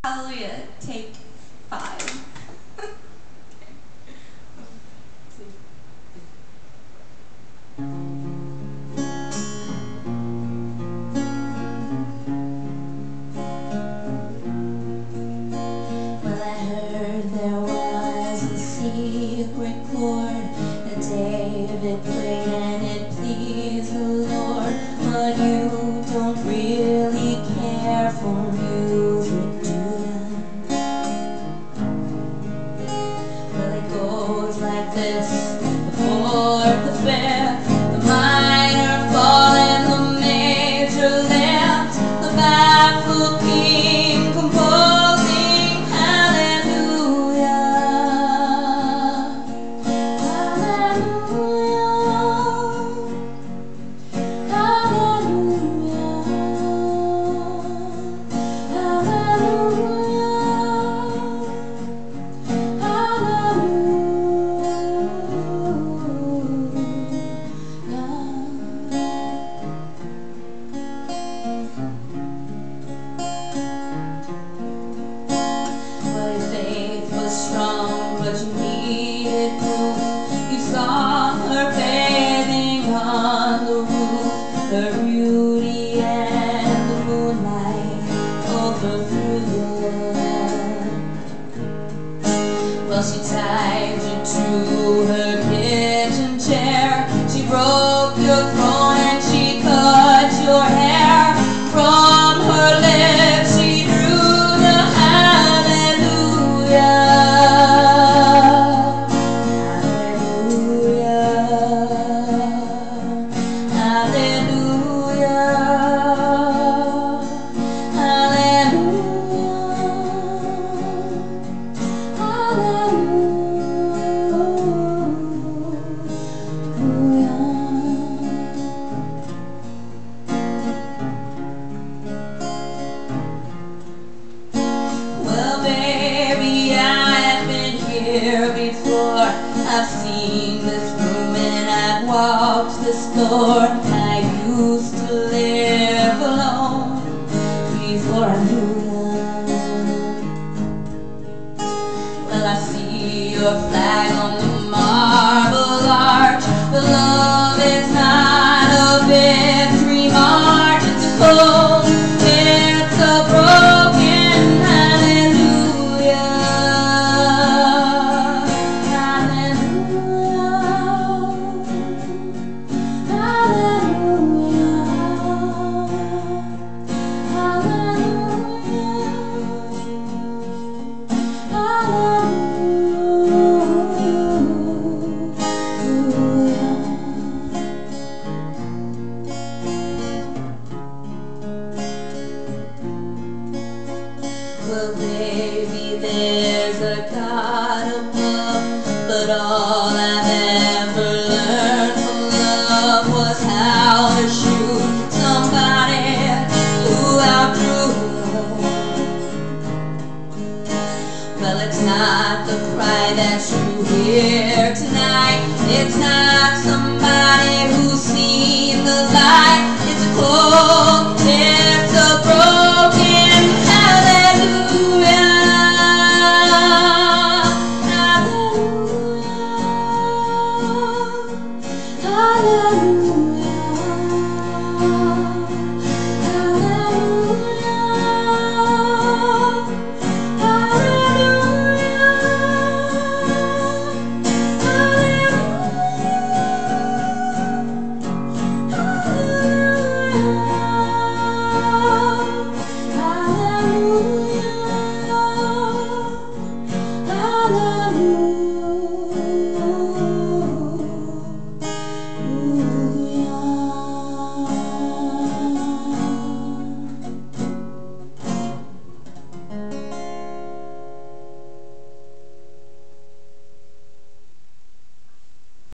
Hallelujah, take 5. Well, I heard there was a secret chord that David played and it pleased the Lord, but you don't really care for music, do you? Well, it goes like this: the fourth, the fifth, the minor fall and the major lift, the baffled king composing hallelujah, hallelujah, hallelujah, well, your faith was strong, but you needed proof. You saw her bathing on the roof, her beauty and the moonlight overthrew you. Well, she tied you to her kitchen chair, she broke your throne and she cut your hair. From her lips she drew the hallelujah, hallelujah, hallelujah, well, baby, I've been here before. I've seen this room and I've walked this floor. I used to live alone before I knew you. Well, I see your flag on the marble arch, but love is not a victory march. It's a cold, it's a broken hallelujah, hallelujah, well, baby, there's a God above, but all I've ever learned from love was how to shoot somebody who outdrew. Well, it's not the cry that you hear tonight, it's not somebody who's seen the light. It's a cold, it's a broken hallelujah, hallelujah, hallelujah, hallelujah.